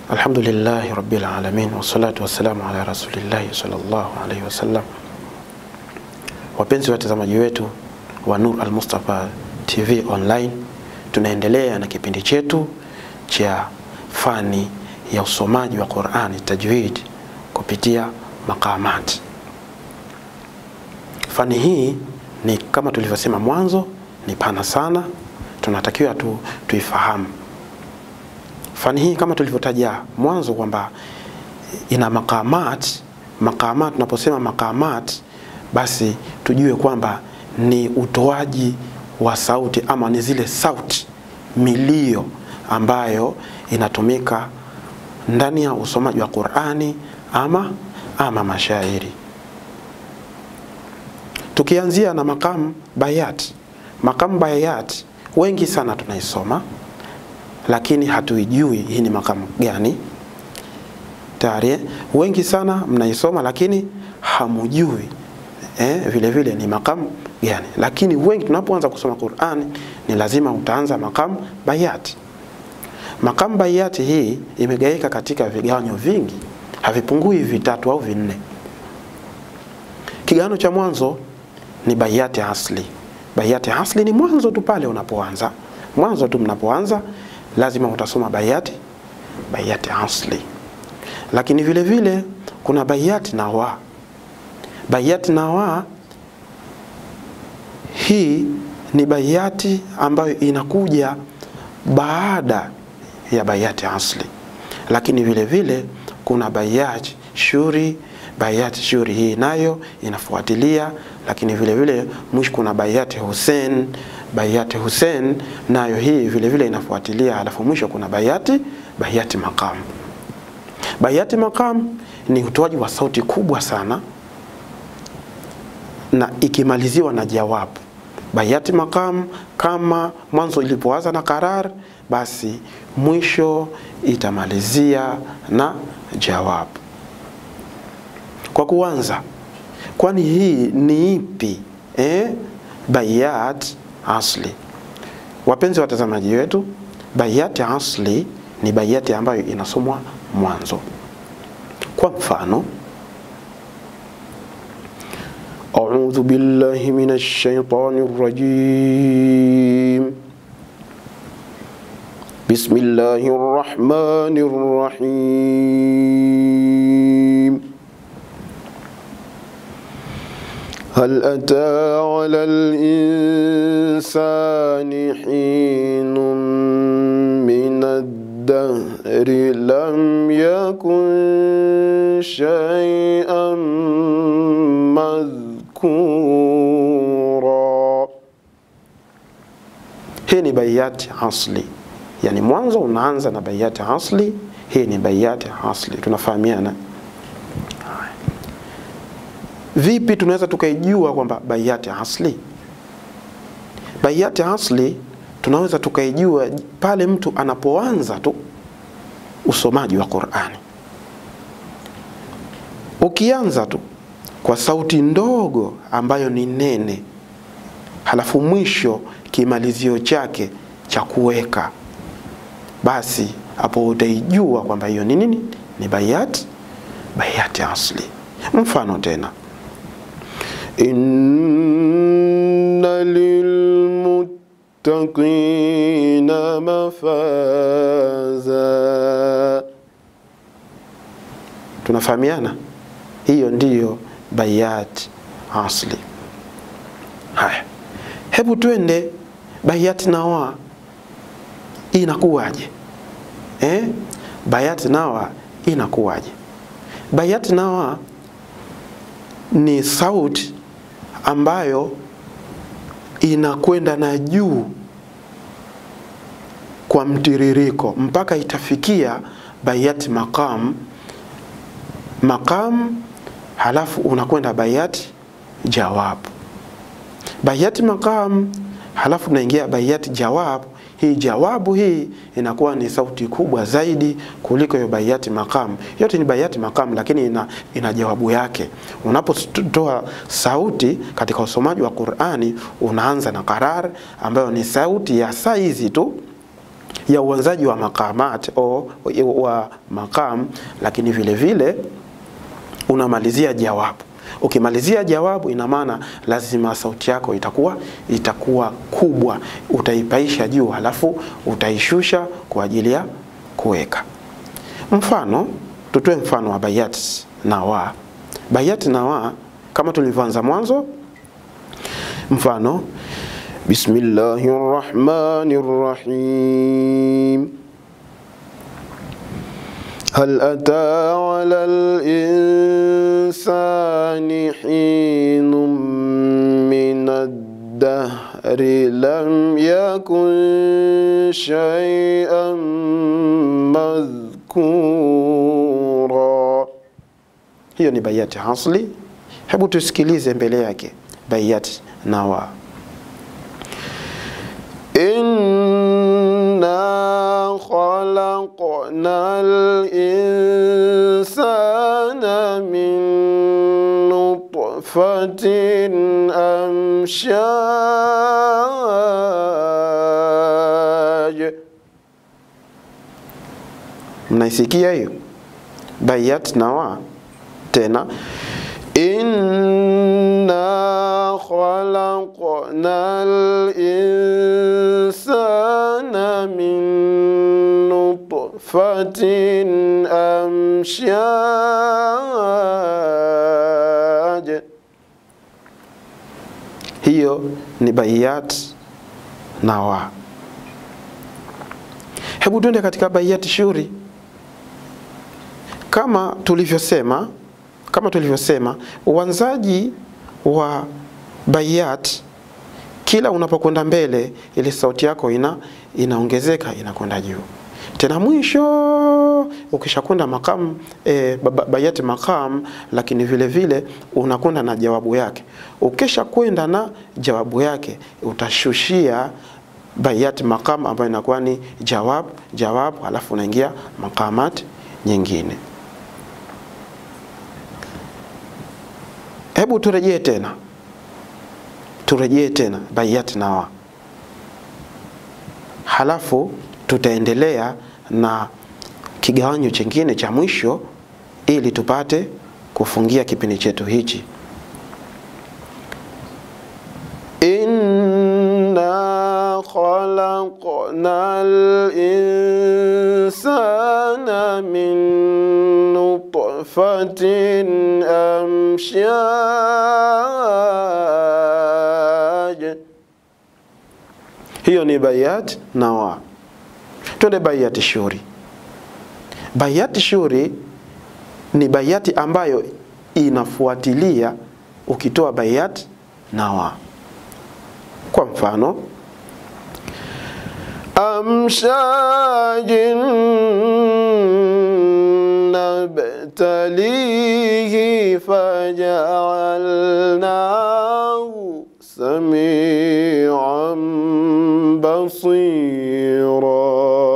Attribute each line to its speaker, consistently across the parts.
Speaker 1: Alhamdulillahi Rabbil Alamin, wassalatu wassalamu ala Rasulillahi sallallahu alayhi wasallam. Wapenzi watazamaji wetu wa Nur Al-Mustafa TV online, tunaendelea na kipindi chetu cha fani ya usomaji wa Qur'ani tajwid kupitia maqamat. Fani hii ni kama tulivyosema mwanzo, ni pana sana, tunatakiwa tuifahamu. Fani hii kama tulivyotaja mwanzo kwamba ina maqamat. Tunaposema maqamat, basi tujue kwamba ni utoaji wa sauti ama ni zile sauti, milio ambayo inatumika ndani ya usomaji wa Qur'ani ama mashairi. Tukianzia na maqam bayat. Maqam bayat wengi sana tunaisoma, lakini hatuijui hii ni maqam gani. Tayari wengi sana mnaisoma lakini hamujui vile vile ni maqam gani. Lakini wengi tunapoanza kusoma Qur'ani ni lazima utaanza maqam bayat. Maqam bayat hii imegaika katika vigawanyo vingi, havipungui vitatu au vinne. Kigawanyo cha mwanzo ni bayati asli. Bayati asli ni mwanzo tu pale unapoanza. Mwanzo tu mnapoanza lazima utasoma bayati asli. Lakini vile vile kuna bayati nawa. Bayati nawa hii ni bayati ambayo inakuja baada ya bayati asli. Lakini vile vile kuna bayati shuri. Bayati shuri hii nayo inafuatilia. Lakini vile vile mwisho kuna bayati Hussein. Bayati Hussein nayo hii vile vile inafuatilia. Alafu mwisho kuna bayati maqam. Bayati maqam ni utoaji wa sauti kubwa sana na ikimaliziwa na jawabu. Bayati maqam kama mwanzo ilipoanza na karar, basi mwisho itamalizia na jawabu. Kwa kuanza, kwani hii ni ipi? Bayat asli. Wapenzi watazamaji wetu, bayati asli ni bayati ambayo inasomwa mwanzo. Kwa mfano, a'udhu billahi minash shaitanir rajim, bismillahir rahmanir rahim, هل أتى على الإنسان حين من الدهر لم يكن شيئا مذكورا. Hii ni bayati asli, yani mwanzo unaanza na bayati asli. Hii ni bayati asli, tunafahamiana. Vipi tunaweza tukaijua kwamba bayati asli? Bayati asli tunaweza tukaijua pale mtu anapoanza tu usomaji wa Qur'ani. Ukianza tu kwa sauti ndogo ambayo ni nene, halafu mwisho kimalizio chake cha kuweka, basi hapo utaijua kwamba hiyo ni nini? Ni bayati asli. Mfano tena, inna lilmuttaqina mafaza. Tunafahamiana? Hiyo ndiyo bayati asli. Haya, hebu twende bayati nawa. Inakuwaje? Bayati nawa inakuwaje? Bayati nawa ni sauti ambayo inakwenda na juu kwa mtiririko mpaka itafikia bayati maqam, halafu unakwenda bayati jawab. Bayati maqam halafu unaingia bayati jawab. Hii jawabu hii inakuwa ni sauti kubwa zaidi kuliko hiyo bayati maqam. Yote ni bayati maqam, lakini ina jawabu yake. Unapotoa sauti katika usomaji wa Qur'ani, unaanza na qarar ambayo ni sauti ya saizi tu ya uanzaji wa maqamat au wa maqam, lakini vile vile unamalizia jawabu. Ukimalizia jawabu, ina maana lazima sauti yako itakuwa kubwa, utaipaisha juu halafu utaishusha kwa ajili ya kuweka. Mfano, tutoe mfano wa bayat nawa. Bayat nawa kama tulivyoanza mwanzo, mfano Bismillahirrahmanirrahim. هل أتى على الإنسان حين من الدهر لم يكن شيئا مذكورا. Hiyo ni bayati hasli. Hebu tusikilize mbele yake bayati nawa. Inna khalaqnal insana min nutfatin amshaj. Mnaisikia hiyo bayat nawa tena? Inna khalaqnal insana min nutfatin amshaj. Hiyo ni bayat nawa. Hebu tuende katika bayat shuri. Kama tulivyosema uanzaji wa bayat, kila unapokwenda mbele ile sauti yako inaongezeka, inakwenda juu. Tena mwisho ukishakwenda maqam bayat maqam, lakini vile vile unakwenda na jawabu yake. Ukishakwenda na jawabu yake utashushia bayat maqam ambayo inakuwa ni jawab, halafu unaingia maqamat nyingine. Hebu turejee tena bayat nawa, halafu tutaendelea na kigawanyo chingine cha mwisho ili tupate kufungia kipindi chetu hichi. Inna khalaqnal insana min nutfatin amshaj. Hiyo ni bayat nawa. Twende bayati shuri. Bayati shuri ni bayati ambayo inafuatilia ukitoa bayat nawa. Kwa mfano, amshajin nabtalihi faja'alnahu sami'an basira.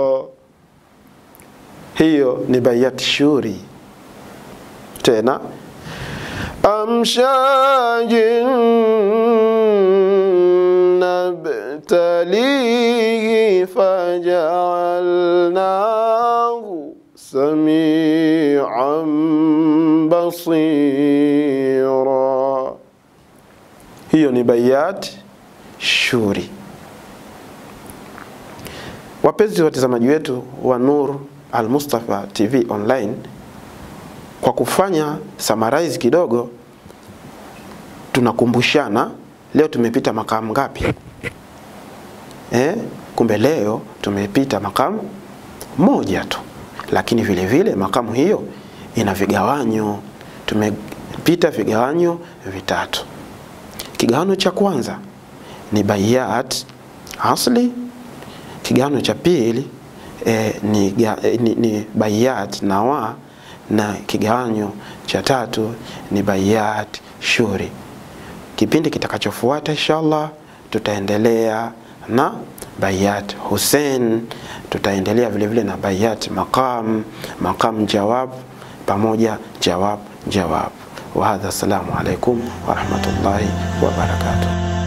Speaker 1: Hiyo ni bayat shuri. Tena amshajin nabtalihi faja'alnahu sami'an basira. Hiyo ni bayat shuri. Wapenzi watazamaji wetu wa Nur Al-Mustafa TV online, kwa kufanya summarize kidogo, tunakumbushana leo tumepita makamu ngapi? Kumbe leo tumepita makamu moja tu, lakini vile vile makamu hiyo ina vigawanyo. Tumepita vigawanyo vitatu. Kigawanyo cha kwanza ni bayat asli. Kigawanyo cha pili ni bayat nawa, na kigawanyo cha tatu ni bayat shuri. Kipindi kitakachofuata inshallah tutaendelea na bayat Hussein, tutaendelea vile vile na bayat maqam jawab pamoja jawab. Wa hadha, assalamu alaikum wa rahmatullahi wa barakatuh.